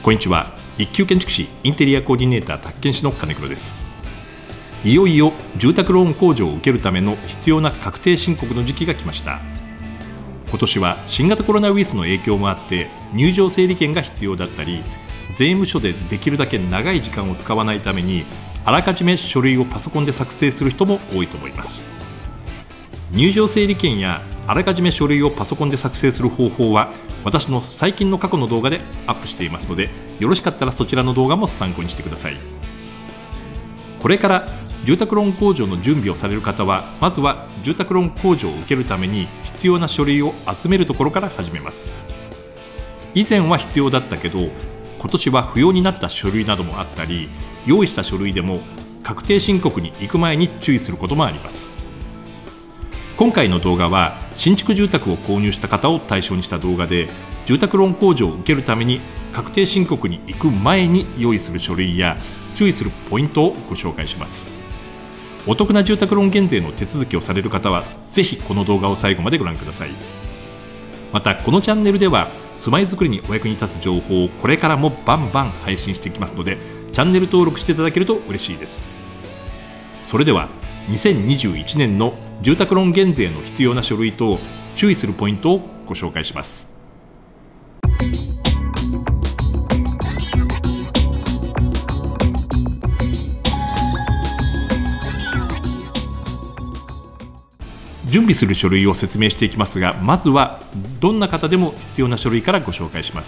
こんにちは。一級建築士インテリアコーディネーター宅建士の金黒です。いよいよ住宅ローン控除を受けるための必要な確定申告の時期が来ました。今年は新型コロナウイルスの影響もあって入場整理券が必要だったり、税務署でできるだけ長い時間を使わないためにあらかじめ書類をパソコンで作成する人も多いと思います。入場整理券やあらかじめ書類をパソコンで作成する方法は私の最近の過去の動画でアップしていますので、よろしかったらそちらの動画も参考にしてください。これから住宅ローン控除の準備をされる方は、まずは住宅ローン控除を受けるために必要な書類を集めるところから始めます。以前は必要だったけど、今年は不要になった書類などもあったり、用意した書類でも確定申告に行く前に注意することもあります。今回の動画は新築住宅を購入した方を対象にした動画で、住宅ローン控除を受けるために確定申告に行く前に用意する書類や注意するポイントをご紹介します。お得な住宅ローン減税の手続きをされる方はぜひこの動画を最後までご覧ください。またこのチャンネルでは住まいづくりにお役に立つ情報をこれからもバンバン配信していきますので、チャンネル登録していただけると嬉しいです。それでは2021年の住宅ローン減税の必要な書類と注意するポイントをご紹介します。準備する書類を説明していきますが、まずはどんな方でも必要な書類からご紹介します。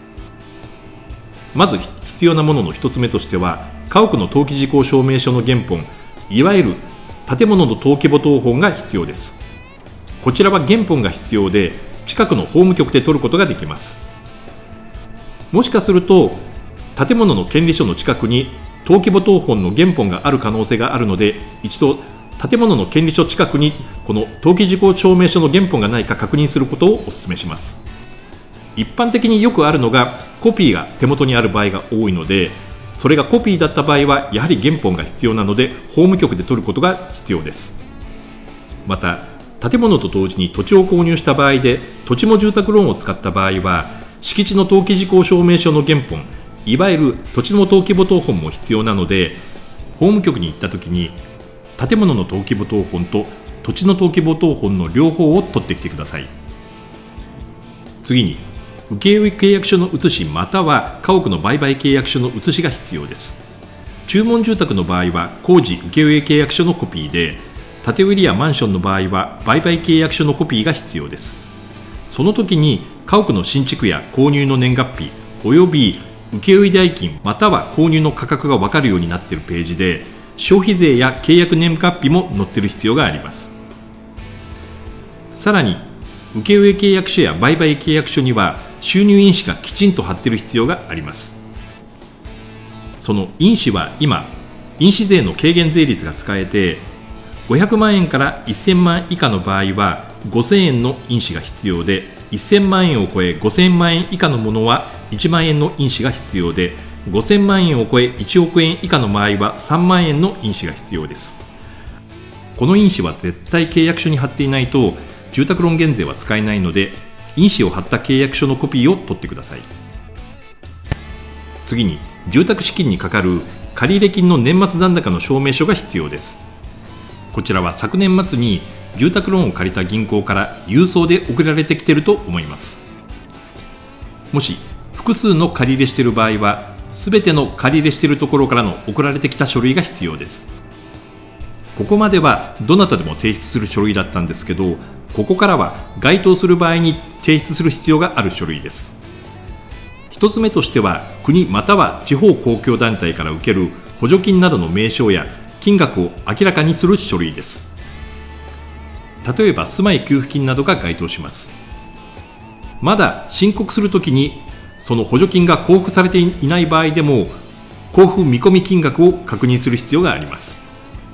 まず必要なものの1つ目としては、家屋の登記事項証明書の原本、いわゆる建物の登記簿謄本が必要です。こちらは原本が必要で、近くの法務局で取ることができます。もしかすると建物の権利書の近くに登記簿謄本の原本がある可能性があるので、一度建物の権利書近くにこの登記事項証明書の原本がないか確認することをお勧めします。一般的によくあるのがコピーが手元にある場合が多いので、それがコピーだった場合はやはり原本が必要なので法務局で取ることが必要です。また建物と同時に土地を購入した場合で土地も住宅ローンを使った場合は、敷地の登記事項証明書の原本、いわゆる土地の登記簿謄本も必要なので、法務局に行った時に建物の登記簿謄本と土地の登記簿謄本の両方を取ってきてください。次に請負契約書の写しまたは家屋の売買契約書の写しが必要です。注文住宅の場合は工事請負契約書のコピーで、建売りやマンションの場合は売買契約書のコピーが必要です。その時に家屋の新築や購入の年月日および請負代金または購入の価格が分かるようになっているページで、消費税や契約年月日も載っている必要があります。さらに請負契約書や売買契約書には収入印紙がきちんと貼っている必要があります。その印紙は今印紙税の軽減税率が使えて、500万円から1000万以下の場合は5000円の印紙が必要で、1000万円を超え5000万円以下のものは1万円の印紙が必要で、5000万円を超え1億円以下の場合は3万円の印紙が必要です。この印紙は絶対契約書に貼っていないと住宅ローン減税は使えないので、印紙を貼った契約書のコピーを取ってください。次に住宅資金にかかる借入金の年末残高の証明書が必要です。こちらは昨年末に住宅ローンを借りた銀行から郵送で送られてきていると思います。もし複数の借入している場合は、すべての借入しているところからの送られてきた書類が必要です。ここまではどなたでも提出する書類だったんですけど、ここからは該当する場合に提出する必要がある書類です。一つ目としては、国または地方公共団体から受ける補助金などの名称や金額を明らかにする書類です。例えば住まい給付金などが該当します。まだ申告するときにその補助金が交付されていない場合でも、交付見込み金額を確認する必要があります。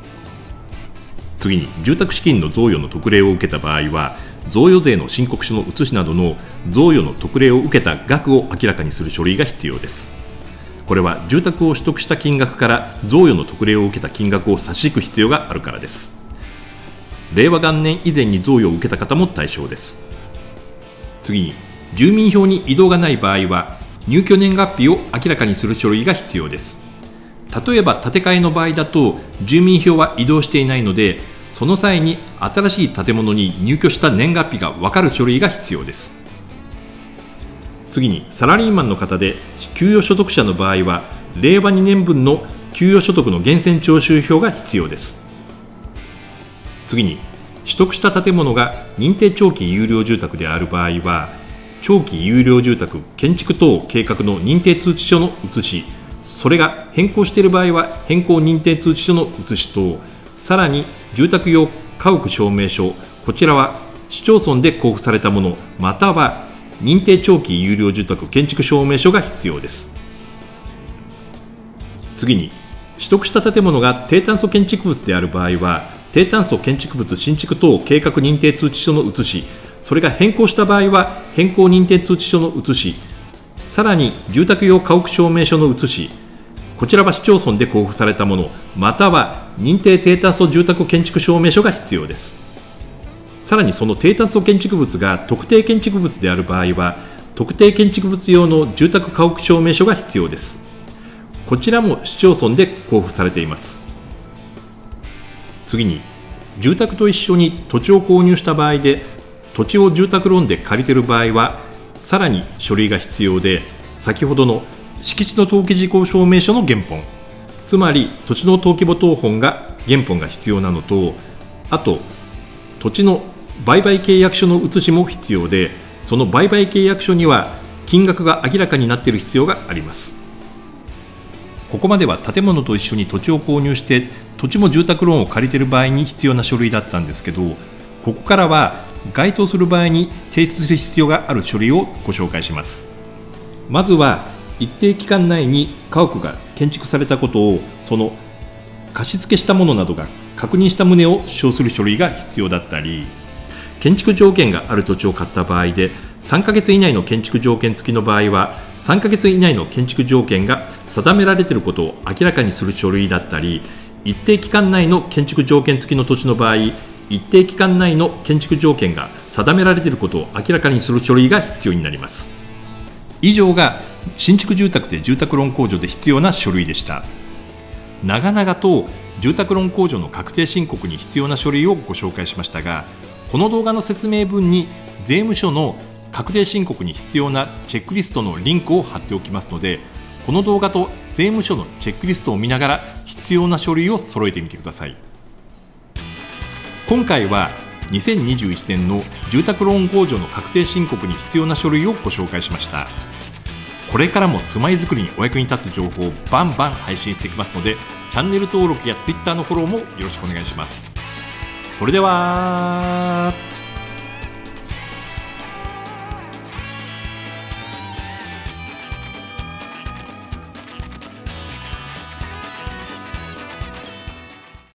次に住宅資金の贈与の特例を受けた場合は、贈与税の申告書の写しなどの贈与の特例を受けた額を明らかにする書類が必要です。これは住宅を取得した金額から贈与の特例を受けた金額を差し引く必要があるからです。令和元年以前に贈与を受けた方も対象です。次に住民票に移動がない場合は入居年月日を明らかにする書類が必要です。例えば建て替えの場合だと住民票は移動していないので、その際に新しい建物に入居した年月日が分かる書類が必要です。次にサラリーマンの方で給与所得者の場合は令和2年分の給与所得の源泉徴収票が必要です。次に取得した建物が認定長期有料住宅である場合は、長期有料住宅建築等計画の認定通知書の写し、それが変更している場合は変更認定通知書の写しと、さらに住宅用家屋証明書、こちらは市町村で交付されたもの、または認定長期有料住宅建築証明書が必要です。次に取得した建物が低炭素建築物である場合は、低炭素建築物新築等計画認定通知書の写し、それが変更した場合は変更認定通知書の写し、さらに住宅用家屋証明書の写し、こちらは市町村で交付されたもの、または認定低炭素住宅建築証明書が必要です。さらにその低炭素建築物が特定建築物である場合は、特定建築物用の住宅家屋証明書が必要です。こちらも市町村で交付されています。次に住宅と一緒に土地を購入した場合で、土地を住宅ローンで借りている場合はさらに書類が必要で、先ほどの敷地の登記事項証明書の原本、つまり土地の登記簿謄本が原本が必要なのと、あと土地の売買契約書の写しも必要で、その売買契約書には金額が明らかになっている必要があります。ここまでは建物と一緒に土地を購入して土地も住宅ローンを借りている場合に必要な書類だったんですけど、ここからは該当する場合に提出する必要がある書類をご紹介します。まずは一定期間内に家屋が建築されたことをその貸付したものなどが確認した旨を証する書類が必要だったり、建築条件がある土地を買った場合で3ヶ月以内の建築条件付きの場合は3ヶ月以内の建築条件が定められていることを明らかにする書類だったり、一定期間内の建築条件付きの土地の場合、一定期間内の建築条件が定められていることを明らかにする書類が必要になります。以上が新築住宅で住宅ローン控除で必要な書類でした。長々と住宅ローン控除の確定申告に必要な書類をご紹介しましたが、この動画の説明文に税務署の確定申告に必要なチェックリストのリンクを貼っておきますので、この動画と税務署のチェックリストを見ながら必要な書類を揃えてみてください。今回は2021年の住宅ローン控除の確定申告に必要な書類をご紹介しました。これからも住まいづくりにお役に立つ情報をバンバン配信していきますので、チャンネル登録や Twitter のフォローもよろしくお願いします。それでは。